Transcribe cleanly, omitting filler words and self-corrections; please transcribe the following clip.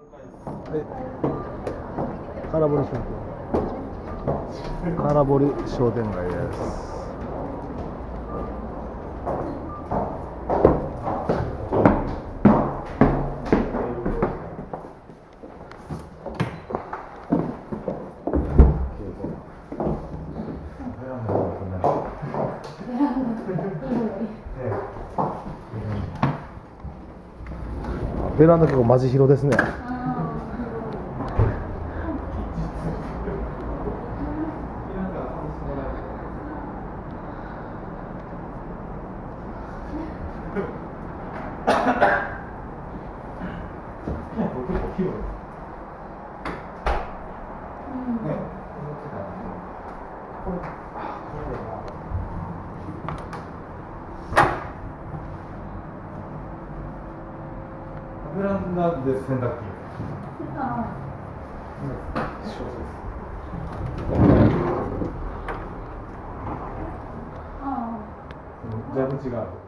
はい。空堀商店街。空堀商店街です。ベランダ結構マジ広ですね。ベランダで洗濯機。蛇口がある。